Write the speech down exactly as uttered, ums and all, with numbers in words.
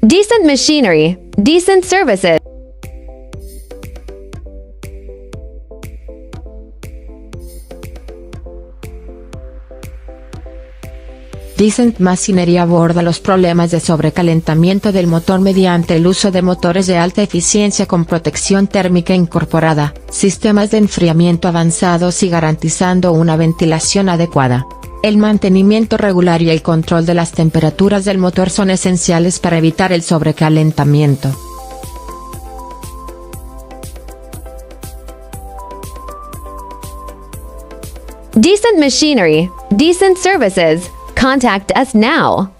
Decent machinery, decent services. Decent Machinery aborda los problemas de sobrecalentamiento del motor mediante el uso de motores de alta eficiencia con protección térmica incorporada, sistemas de enfriamiento avanzados y garantizando una ventilación adecuada. El mantenimiento regular y el control de las temperaturas del motor son esenciales para evitar el sobrecalentamiento. Decent machinery, decent services. Contact us now.